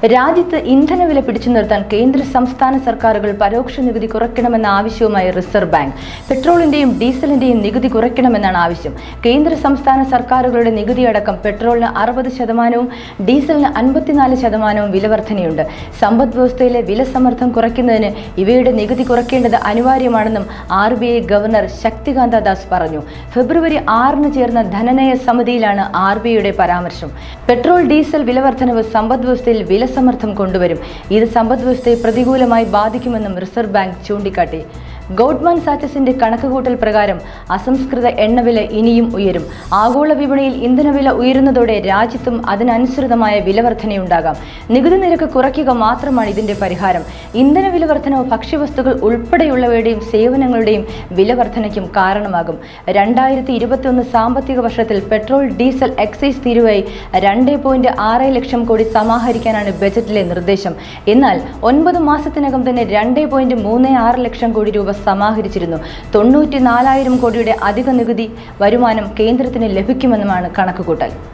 രാജ്യത്ത് ഇന്ധനവില പിടിച്ചു നിർത്താൻ കേന്ദ്ര സംസ്ഥാന സർക്കാരുകൾ പരോക്ഷ നികുതി കുറയ്ക്കണമെന്ന ആവശ്യവുമായി റിസർവ് ബാങ്ക്. പെട്രോളിന്റെയും ഡീസലിന്റെയും നികുതി കുറയ്ക്കണമെന്നാണ് ആവശ്യം. കേന്ദ്ര സംസ്ഥാന സർക്കാരുകളുടെ നികുതി അടക്കം പെട്രോളിന് 60%, ഡീസലിന് 54% വില വർധനയുണ്ട്. സമ്പദ് വ്യവസ്ഥയിലെ വിലസമ്മർദ്ദം കുറയ്ക്കുന്നതിന് ഇവയുടെ നികുതി കുറയ്ക്കേണ്ടത് അനിവാര്യമാണെന്നും RBI ഗവർണർ ശക്തികാന്ത ദാസ് പറഞ്ഞു. ഫെബ്രുവരി 6-ന് ചേർന്ന ധനനയ സമിതിയിലാണ് RBIയുടെ പരാമർശം. പെട്രോൾ ഡീസൽ വിലവർധനവ് സമ്പദ് വ്യവസ്ഥയിൽ വിലസമ്മർദ്ദം കൊണ്ടുവരും. ഇത് സമ്പദ് വ്യവസ്ഥയെ പ്രതികൂലമായി ബാധിക്കുമെന്നും റിസർവ് ബാങ്ക് ചൂണ്ടിക്കാട്ടി. ഗോൾഡ്മാൻ സാച്ചസിന്റെ കണക്കുകൂട്ടൽ പ്രകാരം അസംസ്കൃത എണ്ണവില ഇനിയും ഉയരും. ആഗോള വിപണിയിൽ ഇന്ധനവില ഉയരുന്നതോടെ രാജ്യത്തും അതിനനുസൃതമായ വിലവർധനയുണ്ടാകാം. നികുതി നിരക്ക് കുറയ്ക്കുക മാത്രമാണ് ഇതിന്റെ പരിഹാരം. ഇന്ധന വിലവർധനവ് ഭക്ഷ്യവസ്തുക്കൾ ഉൾപ്പെടെയുള്ളവയുടെയും സേവനങ്ങളുടെയും വിലവർധനയ്ക്കും കാരണമാകും. 2021 സാമ്പത്തിക വർഷത്തിൽ പെട്രോൾ ഡീസൽ എക്സൈസ് തീരുവയായി 2.6 ലക്ഷം കോടി സമാഹരിക്കാനാണ് ബജറ്റിലെ നിർദ്ദേശം. എന്നാൽ 9 മാസത്തിനകം തന്നെ 2.36 ലക്ഷം കോടി രൂപ സമാഹരിച്ചിരുന്നു. 94,000 കോടിയുടെ അധിക നികുതി വരുമാനം കേന്ദ്രത്തിന് ലഭിക്കുമെന്നുമാണ് കണക്കുകൂട്ടൽ.